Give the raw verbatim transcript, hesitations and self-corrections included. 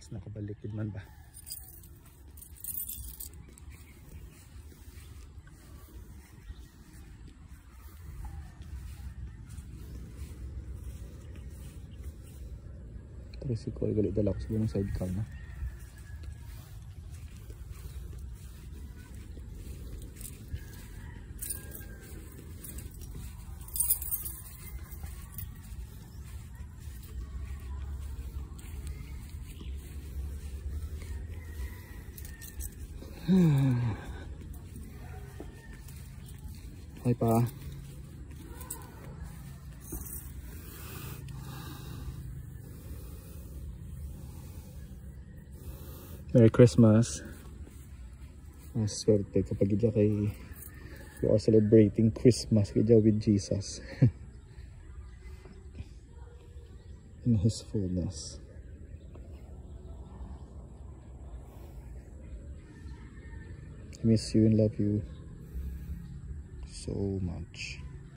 Christmas nakabalikid man ba. Tricycle gali dala ko sa buong sidecar na. Hi pa. Merry Christmas. Maswerte kapag idya kay you are celebrating Christmas idya with Jesus in His fullness. I miss you and love you so much.